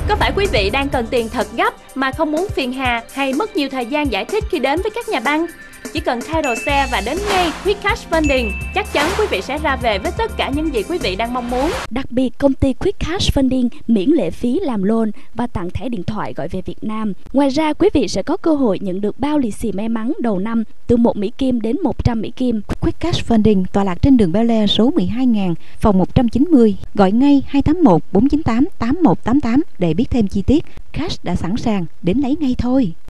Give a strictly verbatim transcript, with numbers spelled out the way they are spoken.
Có phải quý vị đang cần tiền thật gấp mà không muốn phiền hà hay mất nhiều thời gian giải thích khi đến với các nhà băng? Chỉ cần thay đồ xe và đến ngay Quick Cash Funding, chắc chắn quý vị sẽ ra về với tất cả những gì quý vị đang mong muốn. Đặc biệt, công ty Quick Cash Funding miễn lệ phí làm loan và tặng thẻ điện thoại gọi về Việt Nam. Ngoài ra, quý vị sẽ có cơ hội nhận được bao lì xì may mắn đầu năm từ một Mỹ Kim đến một trăm Mỹ Kim. Quick Cash Funding tọa lạc trên đường Bel Air số mười hai nghìn, phòng một trăm chín mươi. Gọi ngay hai tám một bốn chín tám tám một tám tám để biết thêm chi tiết. Cash đã sẵn sàng đến lấy ngay thôi.